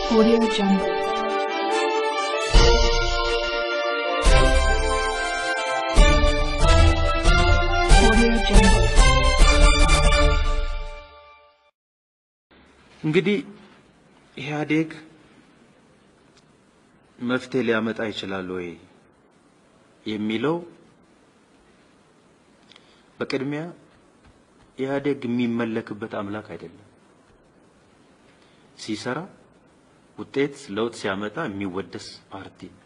Audio Jungle. Audio Jungle. እንግዲህ ኢህአዴግ መፍትሄ ሊያመጣ ይችላል ወይ የሚለው በቅድሚያ ኢህአዴግ የሚመለክበት አምላክ አይደለም። ሲሰራ ውጤት ለውጥ ሲያመጣ የሚወደስ ፓርቲ ነው።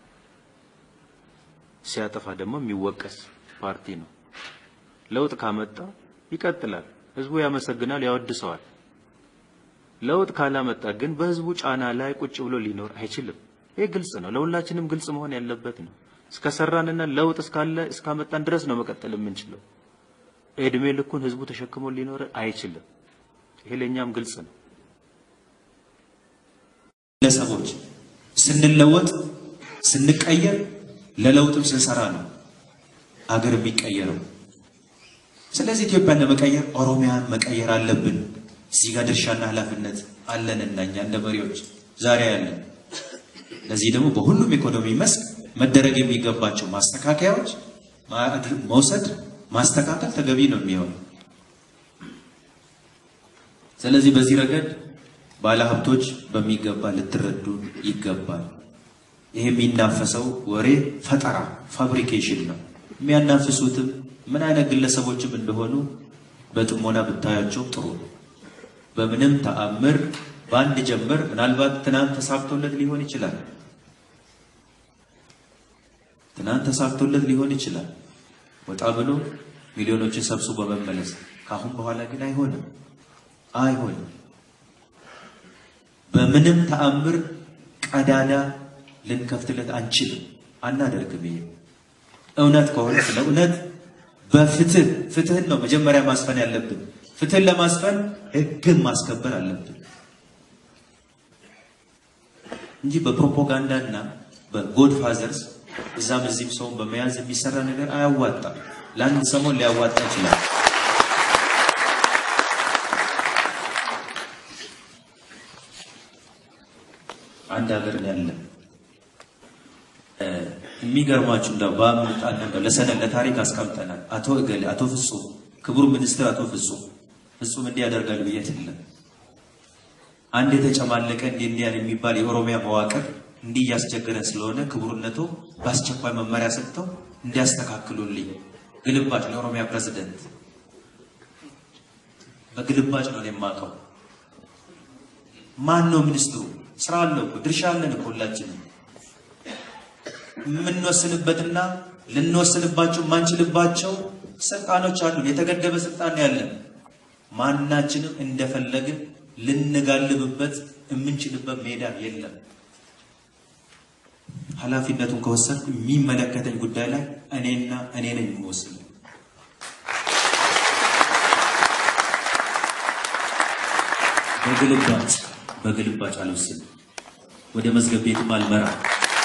ሲያጠፋ ደግሞ የሚወቀስ ፓርቲ ነው። ለውጥ ካመጣ ይቀጥላል፣ ህዝቡ ያመሰግናል፣ ያወድሰዋል። ለውጥ ካላመጣ ግን በህዝቡ ጫና ላይ ቁጭ ብሎ ሊኖር አይችልም። ይሄ ግልጽ ነው፣ ለሁላችንም ግልጽ መሆን ያለበት ነው። እስከሰራንና ለውጥ እስካመጣን ድረስ ነው መቀጠል የምንችለው። እድሜ ልኩን ህዝቡ ተሸክሞ ሊኖር አይችልም። ይሄ ለኛም ግልጽ ነው። ለሰቦች ስንለወጥ ስንቀየር ለለውጥም ስንሰራ ነው አገር የሚቀየረው። ስለዚህ ኢትዮጵያን ለመቀየር ኦሮሚያን መቀየር አለብን። እዚህ ጋር ድርሻና ኃላፊነት አለንና እኛ እንደ መሪዎች ዛሬ ያለን። ለዚህ ደግሞ በሁሉም ኢኮኖሚ መስክ መደረግ የሚገባቸው ማስተካከያዎች መውሰድ ማስተካከል ተገቢ ነው የሚሆነው። ስለዚህ በዚህ ረገድ ባለሀብቶች በሚገባ ልትረዱ ይገባል። ይሄ የሚናፈሰው ወሬ ፈጠራ ፋብሪኬሽን ነው። የሚያናፍሱትም ምን አይነት ግለሰቦችም እንደሆኑ በጥሞና ብታያቸው ጥሩ ነው። በምንም ተአምር ባንድ ጀምር ምናልባት ትናንት ተሳክቶለት ሊሆን ይችላል። ወጣ ብሎ ሚሊዮኖችን ሰብስቦ በመመለስ ካሁን በኋላ ግን አይሆንም። በምንም ተአምር ቀዳዳ ልንከፍትለት አንችልም፣ አናደርግም። ይሄ እውነት ከሆነ ለእውነት በፍትህን ነው መጀመሪያ ማስፈን ያለብን። ፍትህን ለማስፈን ህግን ማስከበር አለብን እንጂ በፕሮፓጋንዳና በጎድፋዘርስ እዛም እዚህም ሰውን በመያዝ የሚሰራ ነገር አያዋጣም። ለአንድ ሰሞን ሊያዋጣ ይችላል። አንድ ሀገር ያለ የሚገርማችሁ እንደው ለሰነድ ለታሪክ አስቀምጠናል። አቶ እገሌ አቶ ፍጹም ክቡር ሚኒስትር አቶ ፍጹም እንዲያደርጋል ብዬ አይደለም። አንድ የተጨማለቀ እንዲያን የሚባል የኦሮሚያ መዋቅር እንዲያስቸገረን ስለሆነ ክቡርነቱ በአስቸኳይ መመሪያ ሰጥተው እንዲያስተካክሉልኝ ግልባጭ ለኦሮሚያ ፕሬዝዳንት በግልባጭ ነው የማቀው። ማን ነው ሚኒስትሩ? ስራ አለው፣ ድርሻ አለን እኮ ሁላችንም። የምንወስንበትና ልንወስንባቸው ማንችልባቸው ስልጣኖች አሉ። የተገደበ ስልጣን ያለን ማናችንም እንደፈለግን ልንጋልብበት የምንችልበት ሜዳ የለም። ኃላፊነቱን ከወሰድኩ የሚመለከተኝ ጉዳይ ላይ እኔ ነኝ የምወስነው። በግልባጭ አልወስንም። ወደ መዝገብ ቤትም አልመራም።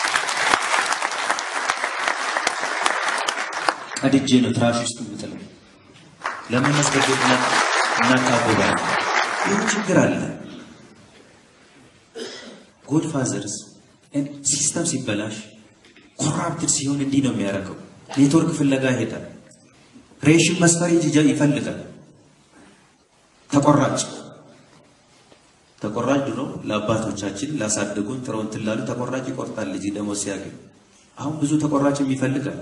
ቀድጄ ነው ትራሽ ውስጥ የምጥለው። ለምን መዝገብ ቤት እናታቆባ? ይህ ችግር አለ። ጎድፋዘርስ ሲስተም ሲበላሽ ኮራፕትድ ሲሆን እንዲህ ነው የሚያደርገው። ኔትወርክ ፍለጋ ይሄዳል። ሬሽን መስፈር ይፈልጋል። ተቆራጭ ድሮ ለአባቶቻችን ላሳደጉን ጥረው እንትን ላሉ ተቆራጭ ይቆርጣል ልጅ ደሞ ሲያገኝ። አሁን ብዙ ተቆራጭ ይፈልጋል።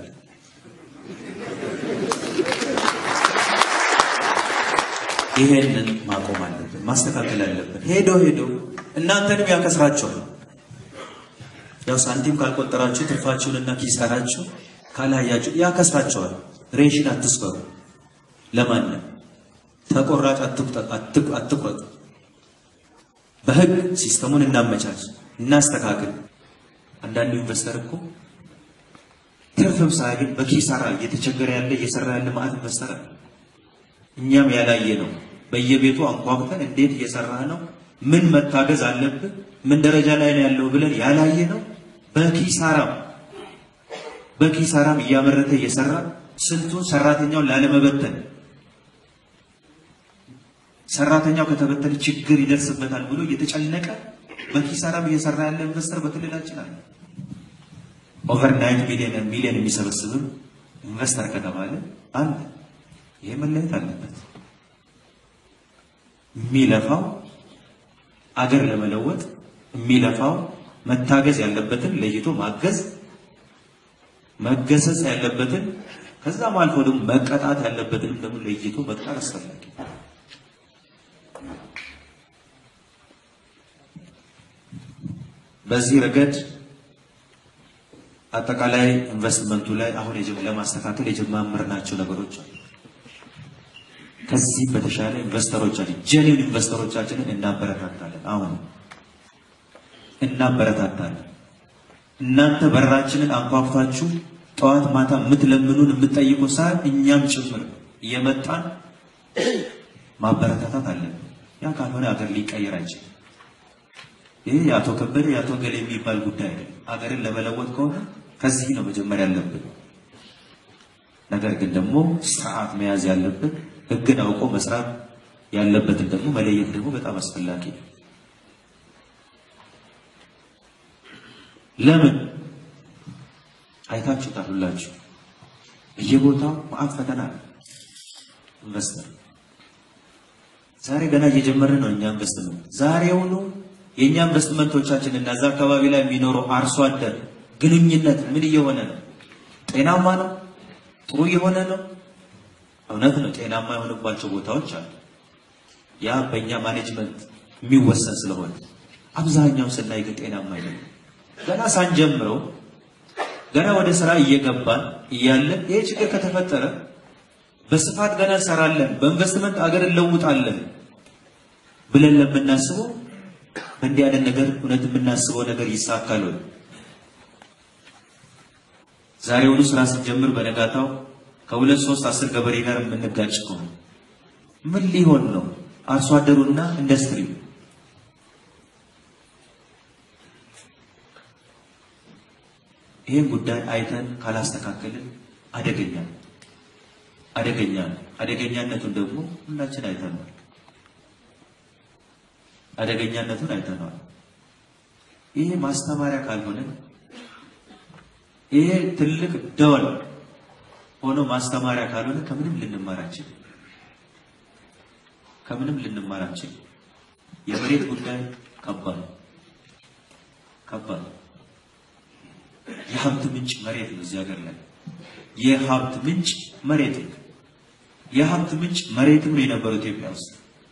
ይሄንን ማቆም አለብን፣ ማስተካከል አለብን። ሄዶ እናንተንም ያከስራቸዋል። ያው ሳንቲም ካልቆጠራችሁ ትርፋችሁንና ኪሳራችሁ ካላያችሁ ያከስራቸዋል። ሬሽን አትስፈሩ። ለማንም ተቆራጭ አትቁረጡ። በህግ ሲስተሙን እናመቻች፣ እናስተካክል። አንዳንዱ ኢንቨስተር እኮ ትርፍም ሳይገኝ በኪሳራ እየተቸገረ ያለ እየሰራ ያለ ማለት ኢንቨስተር እኛም ያላየ ነው። በየቤቱ አንኳኩተን እንዴት እየሰራህ ነው፣ ምን መታገዝ አለብህ፣ ምን ደረጃ ላይ ነው ያለው ብለን ያላየ ነው። በኪሳራም እያመረተ እየሰራ ስንቱን ሰራተኛውን ላለመበተን ሰራተኛው ከተበተነ ችግር ይደርስበታል ብሎ እየተጨነቀ በኪሳራም እየሰራ ያለ ኢንቨስተር በክልላችን አለ። ኦቨርናይት ሚሊዮን የሚሰበስብ ኢንቨስተር ከተባለ አለ። ይሄ መለየት አለበት። የሚለፋው አገር ለመለወጥ የሚለፋው መታገዝ ያለበትን ለይቶ ማገዝ፣ መገሰጽ ያለበትን ከዛም አልፎ ደግሞ መቀጣት ያለበትን ደግሞ ለይቶ መቅጣት አስፈላጊ። በዚህ ረገድ አጠቃላይ ኢንቨስትመንቱ ላይ አሁን ለማስተካከል የጀመርናቸው ነገሮች አሉ። ከዚህ በተሻለ ኢንቨስተሮቻችን ጀኒን ኢንቨስተሮቻችንን እናበረታታለን። አሁን እናበረታታለን። እናንተ በራችንን አንኳኩታችሁ ጠዋት ማታ የምትለምኑን የምትጠይቁ ሰዓት እኛም ጭምር እየመጣን ማበረታታት አለብን። ያ ካልሆነ አገር ሊቀየር አይችልም። ይሄ የአቶ ከበደ የአቶ ገሌ የሚባል ጉዳይ አይደለም። አገርን ለመለወጥ ከሆነ ከዚህ ነው መጀመሪያ ያለብን። ነገር ግን ደግሞ ስርዓት መያዝ ያለብን ህግን አውቆ መስራት ያለበትን ደግሞ መለየት ደግሞ በጣም አስፈላጊ ነው። ለምን አይታችሁታል ሁላችሁ በየቦታው ማአት ፈተና ነው። ኢንቨስተር ዛሬ ገና እየጀመርን ነው። እኛ ኢንቨስትመንት ዛሬውኑ የኛ ኢንቨስትመንቶቻችን እና እዛ አካባቢ ላይ የሚኖረው አርሶ አደር ግንኙነት ምን እየሆነ ነው? ጤናማ ነው? ጥሩ እየሆነ ነው? እውነት ነው። ጤናማ የሆነባቸው ቦታዎች አሉ። ያ በእኛ ማኔጅመንት የሚወሰን ስለሆነ አብዛኛው ስናይ ግን ጤናማ አይደለም። ገና ሳንጀምረው ገና ወደ ስራ እየገባን እያለ ይሄ ችግር ከተፈጠረ በስፋት ገና እንሰራለን፣ በኢንቨስትመንት አገር እንለውጣለን ብለን ለምናስበው እንዲህ አይነት ነገር እውነት የምናስበው ነገር ይሳካል ወይ? ዛሬውኑ ስራ ስንጀምር በነጋታው ከሁለት ሶስት 10 ገበሬ ጋር የምንጋጭ ከሆነ ምን ሊሆን ነው? አርሶ አደሩና ኢንዱስትሪው ይሄን ጉዳይ አይተን ካላስተካከልን አደገኛነቱን ደግሞ ሁላችን አይተናል። ይሄ ማስተማሪያ ካልሆነ ይሄ ትልቅ ደወል ሆኖ ማስተማሪያ ካልሆነ ከምንም ልንማራችን የመሬት ጉዳይ ከባድ የሀብት ምንጭ መሬት ነው። እዚህ ሀገር ላይ የሀብት ምንጭ መሬት ነው። የሀብት ምንጭ መሬትም ነው የነበረው ኢትዮጵያ ውስጥ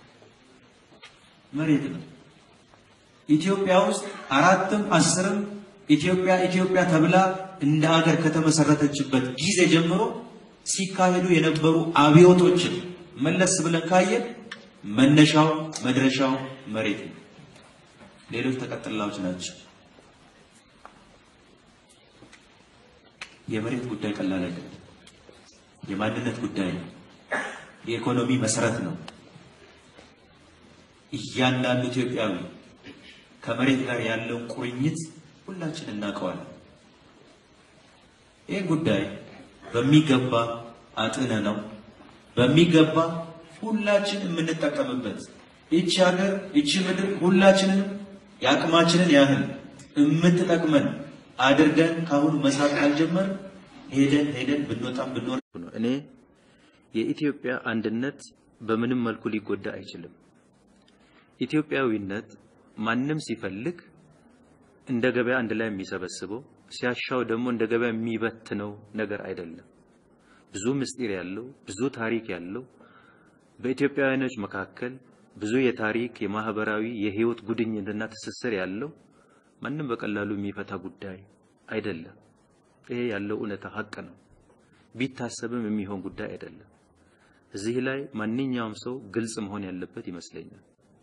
መሬት ነው። ኢትዮጵያ ውስጥ 4ም 10ም ኢትዮጵያ ተብላ እንደ ሀገር ከተመሰረተችበት ጊዜ ጀምሮ ሲካሄዱ የነበሩ አብዮቶችን መለስ ብለን ካየን መነሻው መድረሻው መሬት ነው። ሌሎች ተቀጥላዎች ናቸው። የመሬት ጉዳይ ቀላል አይደለም። የማንነት ጉዳይ ነው። የኢኮኖሚ መሰረት ነው። እያንዳንዱ ኢትዮጵያዊ ከመሬት ጋር ያለው ቁርኝት ሁላችን እናውቀዋለን። ይህ ጉዳይ በሚገባ አጥነነው በሚገባ ሁላችን የምንጠቀምበት እቺ ሀገር እቺ ምድር ሁላችንን ያቅማችንን ያህል የምትጠቅመን አድርገን ካሁን መስራት ካልጀመር ሄደን ብንወጣም ብንወር ነው። እኔ የኢትዮጵያ አንድነት በምንም መልኩ ሊጎዳ አይችልም። ኢትዮጵያዊነት ማንም ሲፈልግ እንደ ገበያ አንድ ላይ የሚሰበስበው ሲያሻው ደግሞ እንደ ገበያ የሚበትነው ነገር አይደለም። ብዙ ምስጢር ያለው ብዙ ታሪክ ያለው በኢትዮጵያውያኖች መካከል ብዙ የታሪክ የማህበራዊ የህይወት ጉድኝትና ትስስር ያለው ማንም በቀላሉ የሚፈታ ጉዳይ አይደለም። ይሄ ያለው እውነታ ሀቅ ነው። ቢታሰብም የሚሆን ጉዳይ አይደለም። እዚህ ላይ ማንኛውም ሰው ግልጽ መሆን ያለበት ይመስለኛል።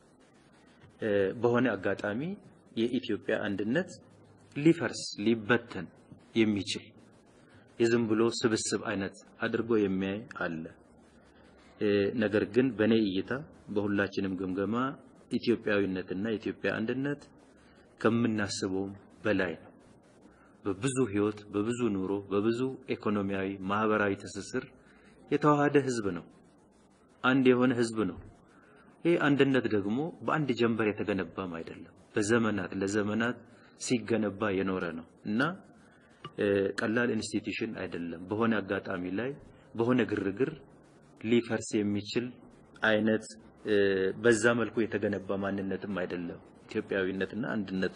በሆነ አጋጣሚ የኢትዮጵያ አንድነት ሊፈርስ ሊበተን የሚችል የዝም ብሎ ስብስብ አይነት አድርጎ የሚያይ አለ። ነገር ግን በኔ እይታ በሁላችንም ግምገማ ኢትዮጵያዊነትና ኢትዮጵያ አንድነት ከምናስበው በላይ ነው። በብዙ ህይወት በብዙ ኑሮ በብዙ ኢኮኖሚያዊ ማህበራዊ ትስስር የተዋሃደ ህዝብ ነው። አንድ የሆነ ህዝብ ነው። ይሄ አንድነት ደግሞ በአንድ ጀንበር የተገነባም አይደለም በዘመናት ለዘመናት ሲገነባ የኖረ ነው እና ቀላል ኢንስቲትዩሽን አይደለም በሆነ አጋጣሚ ላይ በሆነ ግርግር ሊፈርስ የሚችል አይነት በዛ መልኩ የተገነባ ማንነትም አይደለም ኢትዮጵያዊነትና አንድነቱ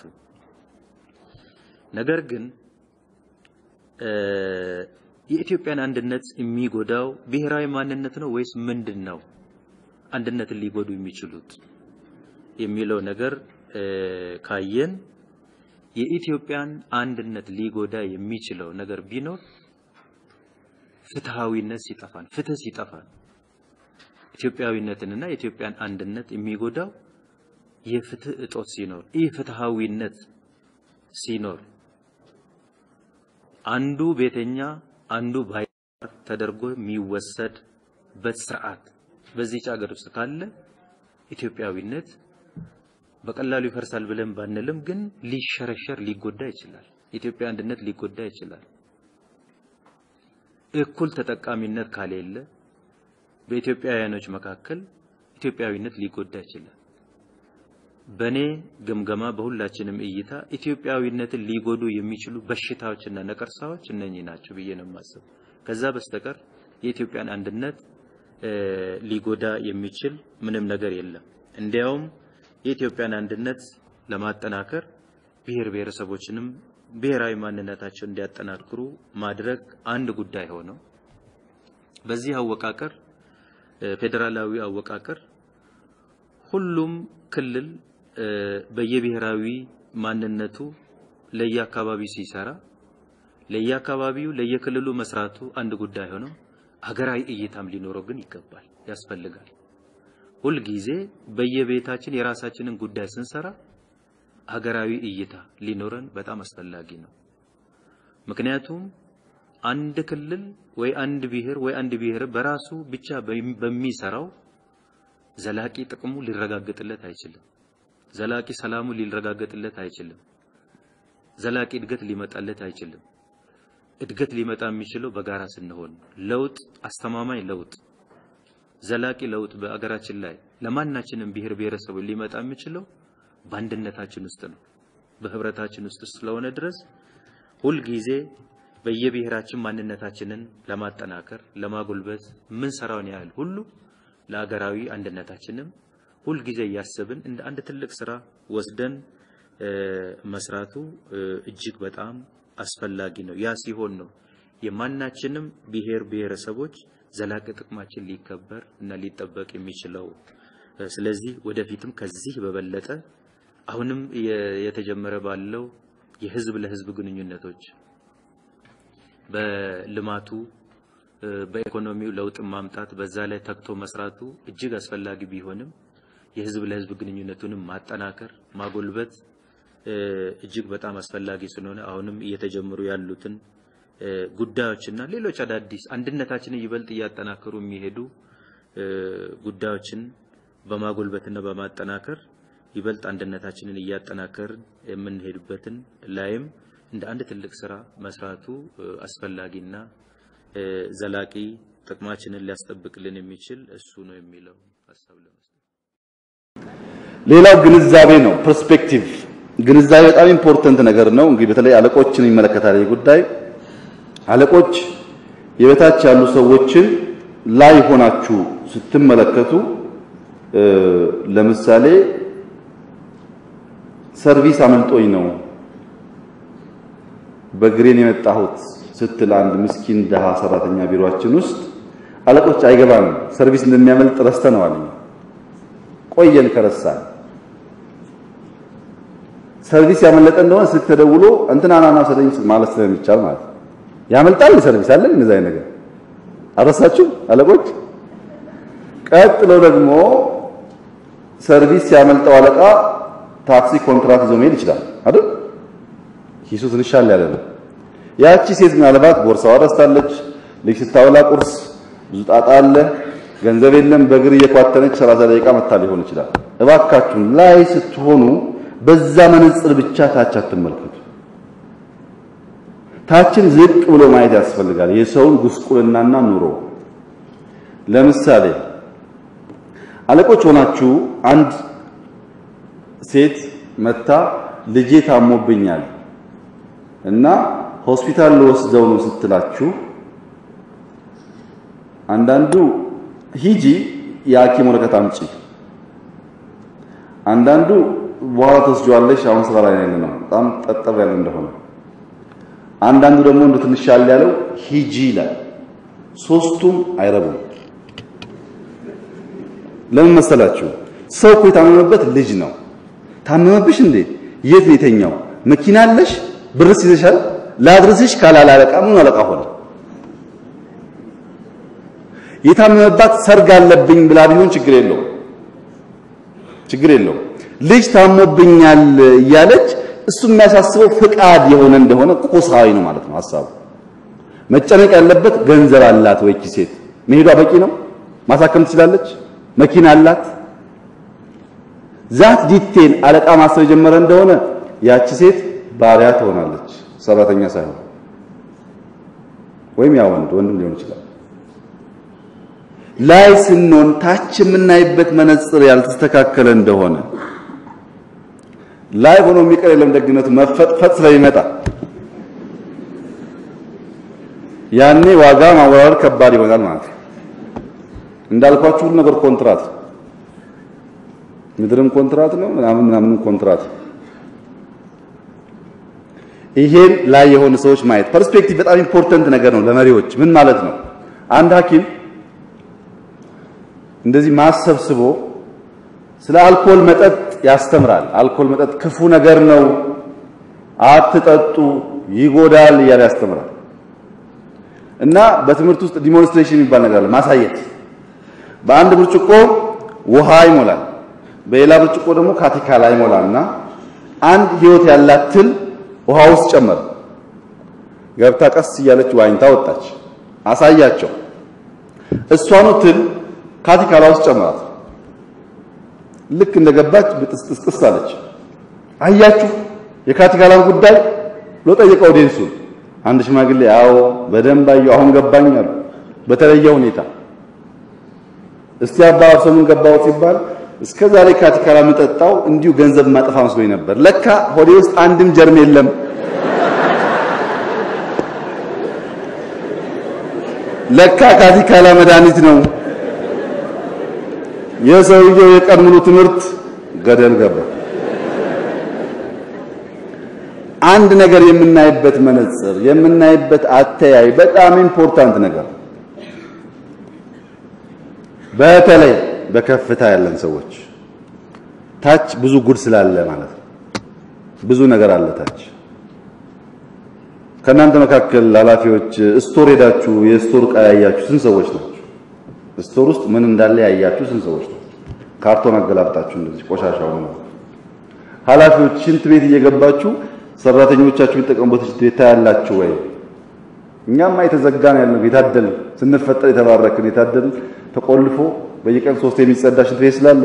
ነገር ግን የኢትዮጵያን አንድነት የሚጎዳው ብሔራዊ ማንነት ነው ወይስ ምንድነው አንድነትን ሊጎዱ የሚችሉት የሚለው ነገር ካየን የኢትዮጵያን አንድነት ሊጎዳ የሚችለው ነገር ቢኖር ፍትሃዊነት ሲጠፋን ፍትህ ሲጠፋን ኢትዮጵያዊነትንና የኢትዮጵያን አንድነት የሚጎዳው የፍትህ እጦት ሲኖር ይህ ፍትሃዊነት ሲኖር አንዱ ቤተኛ አንዱ ባይር ተደርጎ የሚወሰድ በስርዓት በዚህ ሀገር ውስጥ ካለ ኢትዮጵያዊነት በቀላሉ ይፈርሳል ብለን ባንልም ግን ሊሸረሸር ሊጎዳ ይችላል ኢትዮጵያ አንድነት ሊጎዳ ይችላል እኩል ተጠቃሚነት ካሌለ በኢትዮጵያውያኖች መካከል ኢትዮጵያዊነት ሊጎዳ ይችላል በኔ ግምገማ በሁላችንም እይታ ኢትዮጵያዊነትን ሊጎዱ የሚችሉ በሽታዎችና ነቀርሳዎች እነኚህ ናቸው ብዬ ነው የማስበው ከዛ በስተቀር የኢትዮጵያን አንድነት ሊጎዳ የሚችል ምንም ነገር የለም እንዲያውም የኢትዮጵያን አንድነት ለማጠናከር ብሔር ብሔረሰቦችንም ብሔራዊ ማንነታቸውን እንዲያጠናክሩ ማድረግ አንድ ጉዳይ ሆኖ በዚህ አወቃቀር ፌደራላዊ አወቃቀር ሁሉም ክልል በየብሔራዊ ማንነቱ ለየአካባቢው ሲሰራ ለየአካባቢው ለየክልሉ መስራቱ አንድ ጉዳይ ሆኖ ሀገራዊ እይታም ሊኖረው ግን ይገባል ያስፈልጋል ሁሉ ጊዜ በየቤታችን የራሳችንን ጉዳይ ስንሰራ ሀገራዊ እይታ ሊኖረን በጣም አስፈላጊ ነው ምክንያቱም አንድ ክልል ወይ አንድ ብሔር በራሱ ብቻ በሚሰራው ዘላቂ ጥቅሙ ሊረጋገጥለት አይችልም ዘላቂ ሰላሙ ሊረጋገጥለት አይችልም ዘላቂ እድገት ሊመጣለት አይችልም እድገት ሊመጣ የሚችለው በጋራ ስንሆን ለውጥ አስተማማኝ ለውጥ ዘላቂ ለውጥ በአገራችን ላይ ለማናችንም ብሔር ብሔረሰብ ሊመጣ የሚችለው በአንድነታችን ውስጥ ነው በህብረታችን ውስጥ ስለሆነ ድረስ ሁሉ ጊዜ በየብሔራችን ማንነታችንን ለማጠናከር ለማጎልበት ምን ሰራውን ያህል ሁሉ ለአገራዊ አንድነታችንም ሁሉ ጊዜ ያሰብን እንደ አንድ ትልቅ ስራ ወስደን መስራቱ እጅግ በጣም አስፈላጊ ነው ያ ሲሆን ነው የማናችንም ብሔር ብሔረሰቦች ዘላቂ ጥቅማችን ሊከበር እና ሊጠበቅ የሚችለው ስለዚህ ወደፊትም ከዚህ በበለጠ አሁንም የተጀመረ ባለው የህዝብ ለህዝብ ግንኙነቶች በልማቱ በኢኮኖሚው ለውጥ ማምጣት በዛ ላይ ተክቶ መስራቱ እጅግ አስፈላጊ ቢሆንም የህዝብ ለህዝብ ግንኙነቱንም ማጠናከር ማጎልበት እጅግ በጣም አስፈላጊ ስለሆነ አሁንም እየተጀመሩ ያሉትን ጉዳዮችና ሌሎች አዳዲስ አንድነታችንን ይበልጥ ያጠናከሩ የሚሄዱ ጉዳዮችን በማጎልበትና በማጠናከር ይበልጥ አንድነታችንን ያጠናከርን የምንሄድበትን ላይም እንደ አንድ ትልቅ ስራ መስራቱ አስፈላጊና ዘላቂ ጥቅማችንን ሊያስጠብቅልን የሚችል እሱ ነው የሚለው ሐሳብ ለመስጠት ሌላው ግንዛቤ ነው ፐርስፔክቲቭ ግንዛቤ በጣም ኢምፖርታንት ነገር ነው እንግዲህ በተለይ አለቆችን ይመለከታል ጉዳይ አለቆች የበታች ያሉ ሰዎችን ላይ ሆናችሁ ስትመለከቱ ለምሳሌ ሰርቪስ አመልጦኝ ነው በግሬን የመጣሁት ስትል አንድ ምስኪን ደሃ ሰራተኛ ቢሮአችን ውስጥ አለቆች አይገባም ሰርቪስ እንደሚያመልጥ ረስተነዋል ቆየን ከረሳን ሰርቪስ ያመለጠ እንደሆነ ስትደውሎ እንትናናና ሰደኝ ማለት ስለሚቻል ማለት ያመልጣል ሰርቪስ አለ እንደዛ ነገር አረሳችሁ አለቆች ቀጥሎ ደግሞ ሰርቪስ ያመልጠው አለቃ ታክሲ ኮንትራክት ይዞ መሄድ ይችላል አይደል ኪሱ ትንሽ አለ ያለ ያቺ ሴት ምናልባት ቦርሳዋ ረስታለች ልጅ ስታወላ ቁርስ ብዙ ጣጣ አለ ገንዘብ የለም በእግር እየኳተነች 30 ደቂቃ መታ ሊሆን ይችላል እባካችሁ ላይ ስትሆኑ በዛ መነጽር ብቻ ታች አትመልከቱ ታችን ዝቅ ብሎ ማየት ያስፈልጋል የሰውን ጉስቁልናና ኑሮ ለምሳሌ አለቆች ሆናችሁ አንድ ሴት መታ ልጄ ታሞብኛል እና ሆስፒታል ልወስደው ነው ስትላችሁ አንዳንዱ ሂጂ የሐኪም ወረቀት አምጪ አንዳንዱ በኋላ ተወስጇለሽ አሁን ስራ ላይ ነው በጣም ጠጠብ ያለ እንደሆነ አንዳንዱ ደግሞ እንደ ትንሽ ያለ ያለው ሂጂ ይላል ሶስቱም አይረቡም ለምን መሰላችሁ ሰው እኮ የታመመበት ልጅ ነው ታመመብሽ እንዴ የት ነው የተኛው መኪና አለሽ ብርስ ይዘሻል ላድርስሽ ካላላ አለቃ ምን አለቃ ሆነ የታመመባት ሰርግ አለብኝ ብላ ቢሆን ችግር የለው ልጅ ታሞብኛል እያለች እሱ የሚያሳስበው ፍቃድ የሆነ እንደሆነ ቁሳዊ ነው ማለት ነው ሐሳቡ መጨነቅ ያለበት ገንዘብ አላት ወይ ኪሴት መሄዷ በቂ ነው ማሳከም ትችላለች መኪና አላት ዛት ዲቴል አለቃ ማሰብ ጀመረ እንደሆነ ያቺ ሴት ባሪያ ትሆናለች ሰራተኛ ሳይሆን ወይም ያ ወንድም ሊሆን ይችላል ላይ ስንሆን ታች የምናይበት መነጽር ያልተስተካከለ እንደሆነ ላይ ሆኖ የሚቀር የለም ደግነቱ መፈጥፈጥ ስለሚመጣ ያኔ ዋጋ ማወራር ከባድ ይሆናል ማለት ነው እንዳልኳችሁ ሁሉ ነገር ኮንትራት ምድርም ኮንትራት ነው ምናምን ኮንትራት ይሄን ላይ የሆነ ሰዎች ማየት ፐርስፔክቲቭ በጣም ኢምፖርታንት ነገር ነው ለመሪዎች ምን ማለት ነው አንድ ሐኪም እንደዚህ ማሰብስቦ ስለ አልኮል መጠጥ ያስተምራል አልኮል መጠጥ ክፉ ነገር ነው አትጠጡ ይጎዳል እያለ ያስተምራል እና በትምህርት ውስጥ ዲሞንስትሬሽን የሚባል ነገር አለ ማሳየት በአንድ ብርጭቆ ውሃ ይሞላል በሌላ ብርጭቆ ደግሞ ካቲካላ ይሞላልና አንድ ህይወት ያላት ትል ውሃ ውስጥ ጨመረ ገብታ ቀስ እያለች ዋኝታ ወጣች አሳያቸው እሷኑ ትል ካቲካላ ውስጥ ጨመራት ልክ እንደገባች ብጥስጥስጥስ አለች አያችሁ የካቲካላን ጉዳይ ለጠየቀው ዴንሱ አንድ ሽማግሌ አዎ በደንብ አየሁ አሁን ገባኝ አሉ በተለየ ሁኔታ እስቲ አባው ሰሙን ገባው ሲባል እስከዛሬ ካቲካላ መጠጣው እንዲሁ ገንዘብ ማጠፋ መስሎኝ ነበር ለካ ሆዴ ውስጥ አንድም ጀርም የለም ለካ ካቲካላ መድኃኒት ነው የሰውየው የቀን ሙሉ ትምህርት ገደል ገባ አንድ ነገር የምናይበት መነጽር የምናይበት አተያይ በጣም ኢምፖርታንት ነገር በተለይ በከፍታ ያለን ሰዎች ታች ብዙ ጉድ ስላለ ማለት ነው ብዙ ነገር አለ ታች ከናንተ መካከል ኃላፊዎች ስቶር ሄዳችሁ የስቶር ዕቃ ያያችሁ ስንት ሰዎች ናችሁ ስቶር ውስጥ ምን እንዳለ ያያችሁ ስንት ሰዎች ናችሁ ካርቶን አገላብጣችሁ እንደዚህ ቆሻሻው ነው ኃላፊዎች ሽንት ቤት እየገባችሁ ሰራተኞቻችሁ ይተቀምጡት ሽንት ቤት ያላችሁ ወይ እኛማ የተዘጋን ያለው የታደል ስንፈጠር የተባረክን የታደል ተቆልፎ በየቀን 3 የሚጸዳ ሽንት ቤት ስላለ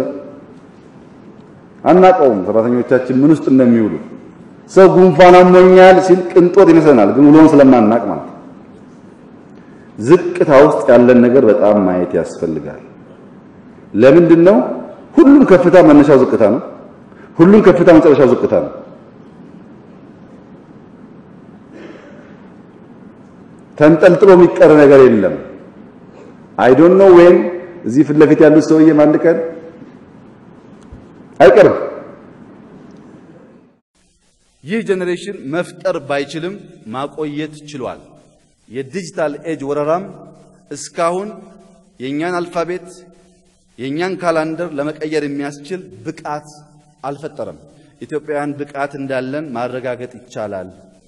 አናቀውም ሰራተኞቻችን ምን ውስጥ እንደሚውሉ ሰው ጉንፋን አሞኛል ሲል ቅንጦት ይመስለናል ግን ውሎን ስለማናቅ ማለት ዝቅታ ውስጥ ያለን ነገር በጣም ማየት ያስፈልጋል ለምንድነው ሁሉም ከፍታ መነሻው ዝቅታ ነው ሁሉም ከፍታ መጨረሻው ዝቅታ ነው ተንጠልጥሎ የሚቀር ነገር የለም I don't know when እዚህ ፊት ለፊት ያሉት ሰውዬ ማን ቀን አይቀርም ይህ ጄኔሬሽን መፍጠር ባይችልም ማቆየት ችሏል የዲጂታል ኤጅ ወረራም እስካሁን የኛን አልፋቤት የኛን ካላንደር ለመቀየር የሚያስችል ብቃት አልፈጠረም ኢትዮጵያውያን ብቃት እንዳለን ማረጋገጥ ይቻላል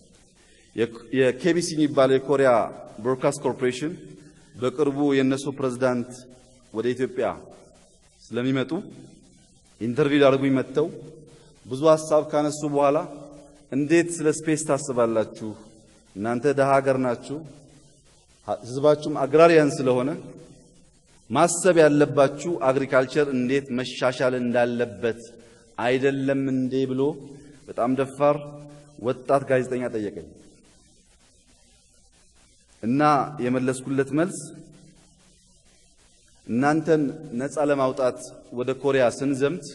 የኬቢሲ የሚባለው የኮሪያ ብሮድካስት ኮርፖሬሽን በቅርቡ የነሱ ፕሬዝዳንት ወደ ኢትዮጵያ ስለሚመጡ ኢንተርቪው ያደርጉኝ መጥተው ብዙ ሐሳብ ካነሱ በኋላ እንዴት ስለ ስፔስ ታስባላችሁ እናንተ ደሃ ሀገር ናችሁ ህዝባችሁም አግራሪያን ስለሆነ ማሰብ ያለባችሁ አግሪካልቸር እንዴት መሻሻል እንዳለበት አይደለም እንዴ ብሎ በጣም ደፋር ወጣት ጋዜጠኛ ጠየቀኝ እና የመለስኩለት መልስ እናንተን ነፃ ለማውጣት ወደ ኮሪያ ስንዘምት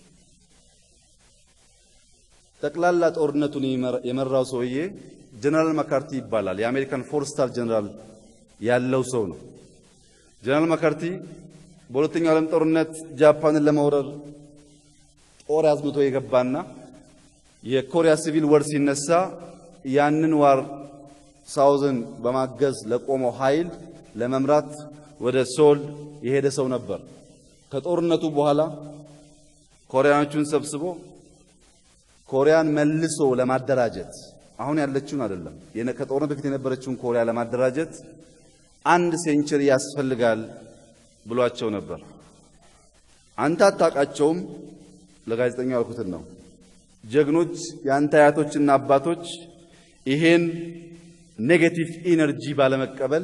ጠቅላላ ጦርነቱን የመራው ሰውዬ ጀነራል ማካርቲ ይባላል። የአሜሪካን 4 ስታር ጀነራል ያለው ሰው ነው። ጀነራል ማካርቲ በሁለተኛው ዓለም ጦርነት ጃፓንን ለመውረር ጦር አዝምቶ የገባና የኮሪያ ሲቪል ወር ሲነሳ ያንን ዋር ሳውዝን በማገዝ ለቆመው ኃይል ለመምራት ወደ ሶል የሄደ ሰው ነበር። ከጦርነቱ በኋላ ኮሪያኖቹን ሰብስቦ ኮሪያን መልሶ ለማደራጀት አሁን ያለችውን አይደለም ከጦርነቱ በፊት የነበረችውን ኮሪያ ለማደራጀት 1 ሴንቸሪ ያስፈልጋል ብሏቸው ነበር። አንተ አታውቃቸውም፣ ለጋዜጠኛው ያልኩትን ነው። ጀግኖች ያንተ አያቶችና አባቶች ይሄን ኔጌቲቭ ኢነርጂ ባለመቀበል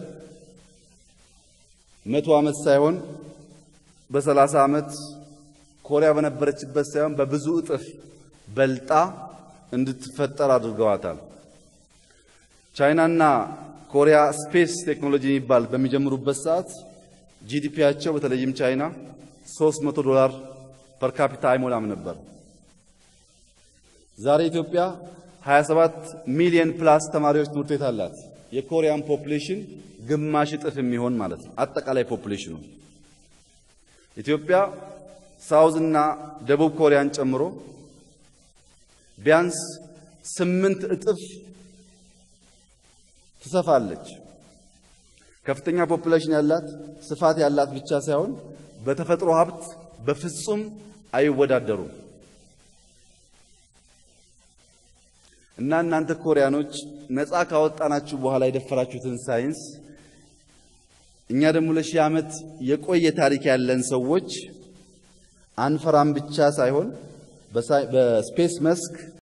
100 ዓመት ሳይሆን በ30 ዓመት ኮሪያ በነበረችበት ሳይሆን በብዙ እጥፍ በልጣ እንድትፈጠር አድርገዋታል። ቻይናና ኮሪያ ስፔስ ቴክኖሎጂ የሚባል በሚጀምሩበት ሰዓት ጂዲፒያቸው በተለይም ቻይና $300 ፐር ካፒታ አይሞላም ነበር። ዛሬ ኢትዮጵያ 27 ሚሊዮን ፕላስ ተማሪዎች ትምህርት ቤት አላት። የኮሪያን ፖፑሌሽን ግማሽ እጥፍ የሚሆን ማለት ነው አጠቃላይ ፖፑሌሽኑ። ኢትዮጵያ ሳውዝ እና ደቡብ ኮሪያን ጨምሮ ቢያንስ 8 እጥፍ ትሰፋለች። ከፍተኛ ፖፑሌሽን ያላት ስፋት ያላት ብቻ ሳይሆን በተፈጥሮ ሀብት በፍጹም አይወዳደሩም። እና እናንተ ኮሪያኖች ነፃ ካወጣናችሁ በኋላ የደፈራችሁትን ሳይንስ እኛ ደግሞ ለ1000 ዓመት የቆየ ታሪክ ያለን ሰዎች አንፈራም ብቻ ሳይሆን በስፔስ መስክ